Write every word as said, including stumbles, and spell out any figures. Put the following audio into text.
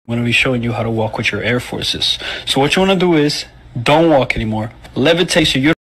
I'm going to be showing you how to walk with your air forces. So what you want to do is don't walk anymore. Levitate so you